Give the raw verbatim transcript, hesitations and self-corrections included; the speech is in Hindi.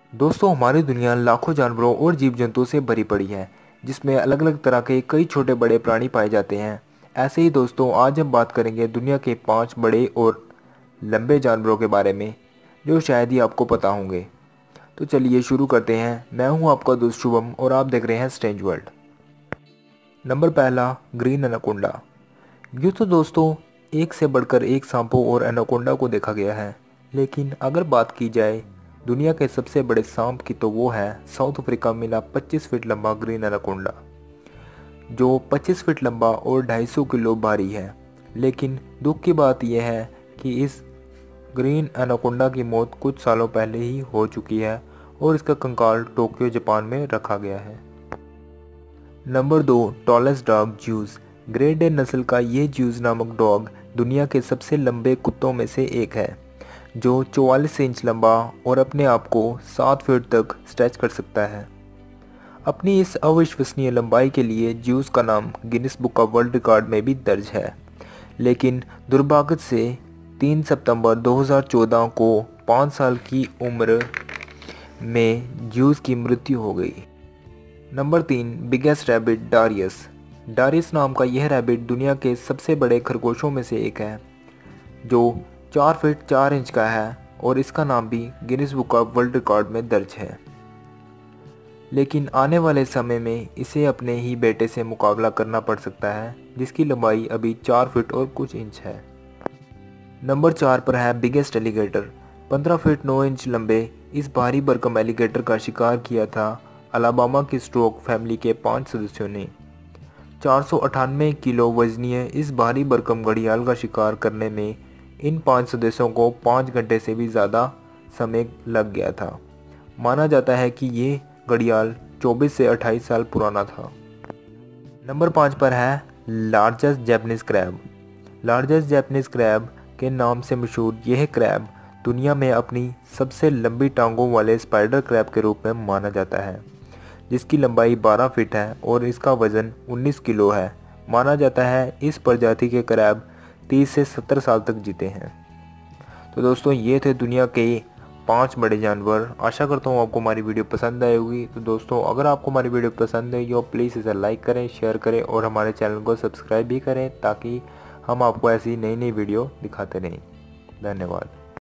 दोस्तों, हमारी दुनिया लाखों जानवरों और जीव जंतुओं से भरी पड़ी है, जिसमें अलग अलग तरह के कई छोटे बड़े प्राणी पाए जाते हैं। ऐसे ही दोस्तों, आज हम बात करेंगे दुनिया के पाँच बड़े और लंबे जानवरों के बारे में, जो शायद ही आपको पता होंगे। तो चलिए शुरू करते हैं। मैं हूं आपका दोस्त शुभम और आप देख रहे हैं स्ट्रेंज वर्ल्ड। नंबर पहला, ग्रीन एनाकोंडा। यूँ तो दोस्तों एक से बढ़कर एक सांपों और एनाकोंडा को देखा गया है, लेकिन अगर बात की जाए दुनिया के सबसे बड़े सांप की तो वो है साउथ अफ्रीका में मिला पच्चीस फीट लंबा ग्रीन एनाकोंडा, जो पच्चीस फीट लंबा और ढाई सौ किलो भारी है। लेकिन दुख की बात यह है कि इस ग्रीन एनाकोंडा की मौत कुछ सालों पहले ही हो चुकी है और इसका कंकाल टोक्यो जापान में रखा गया है। नंबर दो, tallest dog Zeus. Great Dane नस्ल का ये ज्यूस नामक डॉग दुनिया के सबसे लंबे कुत्तों में से एक है, जो चौवालीस इंच लंबा और अपने आप को सात फीट तक स्ट्रेच कर सकता है। अपनी इस अविश्वसनीय लंबाई के लिए ज्यूस का नाम Guinness book of world record में भी दर्ज है, लेकिन दुर्भाग्य से तीन सितंबर दो हज़ार चौदह को पाँच साल की उम्र में ज्यूस की मृत्यु हो गई। नंबर तीन, बिगेस्ट रैबिट डारियस। डारियस नाम का यह रैबिट दुनिया के सबसे बड़े खरगोशों में से एक है, जो चार फीट चार इंच का है और इसका नाम भी Guinness book of world record में दर्ज है। लेकिन आने वाले समय में इसे अपने ही बेटे से मुकाबला करना पड़ सकता है, जिसकी लंबाई अभी चार फीट और कुछ इंच है। नंबर चार पर है बिगेस्ट एलिगेटर। पंद्रह फीट नौ इंच लंबे इस भारी भरकम एलिगेटर का शिकार किया था अलाबामा की स्ट्रोक फैमिली के पांच सदस्यों ने। चार सौ अट्ठानवे किलो वजनीय इस भारी भरकम घड़ियाल का शिकार करने में इन पांच सदस्यों को पाँच घंटे से भी ज़्यादा समय लग गया था। माना जाता है कि ये घड़ियाल चौबीस से अट्ठाईस साल पुराना था। नंबर पाँच पर है largest Japanese crab. Largest Japanese crab के नाम से मशहूर यह क्रैब दुनिया में अपनी सबसे लंबी टांगों वाले स्पाइडर क्रैब के रूप में माना जाता है, जिसकी लंबाई बारह फीट है और इसका वजन उन्नीस किलो है। माना जाता है इस प्रजाति के क्रैब तीस से सत्तर साल तक जीते हैं। तो दोस्तों, ये थे दुनिया के पांच बड़े जानवर। आशा करता हूँ आपको हमारी वीडियो पसंद आई होगी। तो दोस्तों, अगर आपको हमारी वीडियो पसंद है तो प्लीज़ इसे लाइक करें, शेयर करें और हमारे चैनल को सब्सक्राइब भी करें, ताकि हम आपको ऐसी नई नई वीडियो दिखाते रहें। धन्यवाद।